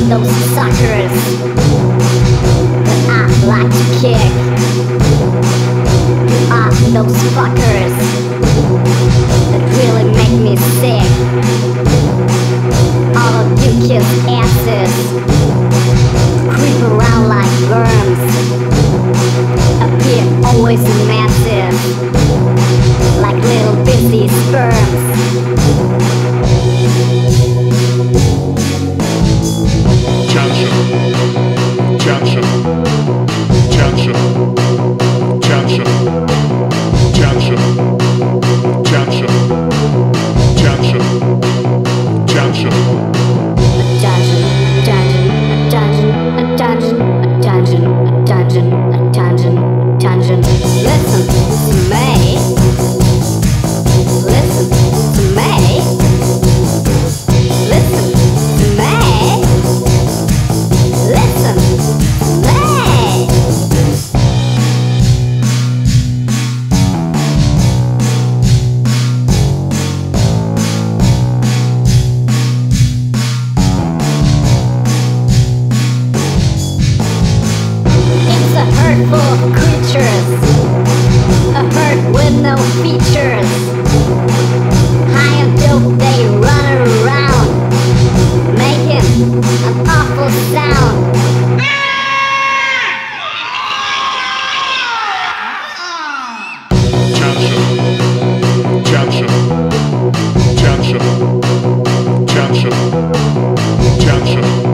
those suckers that I like to kick. You are those fuckers that really make me sick. All of you kiss asses, creep around like worms, appear always massive, like little busy sperms. Listen to me. Listen to me. Listen to me. Listen to me. It's a hurtful creatures, a hurt with no features. High and dope, they run around, making an awful sound. Ciancio.